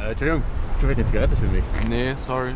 Entschuldigung, schon eine Zigarette für mich. Nee, sorry.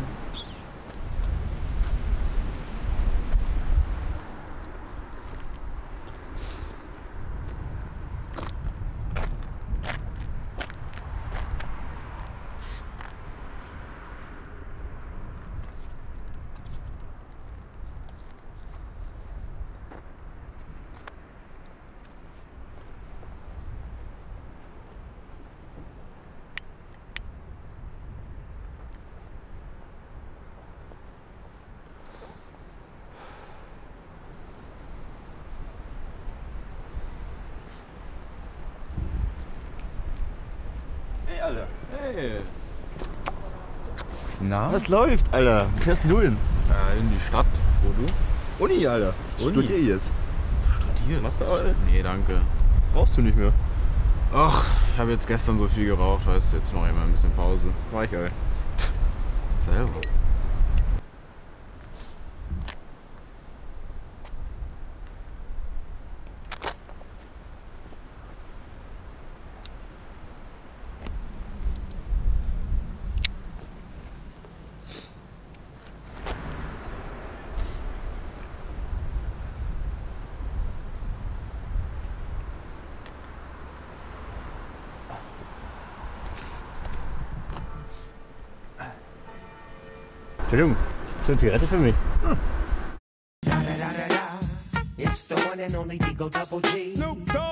Hey, Alter. Hey. Na? Was? Was läuft, Alter? Wo fährst du denn? In die Stadt. Wo du? Uni, Alter. Ich Uni? studiere jetzt. Studierst? Machst du auch, Alter? Nee, danke. Brauchst du nicht mehr. Ach, ich habe jetzt gestern so viel geraucht, weißt du, jetzt mache ich mal ein bisschen Pause. Mach ich, Alter. Selber. Entschuldigung, hast du eine Zigarette für mich? It's the one and only Digo Double G.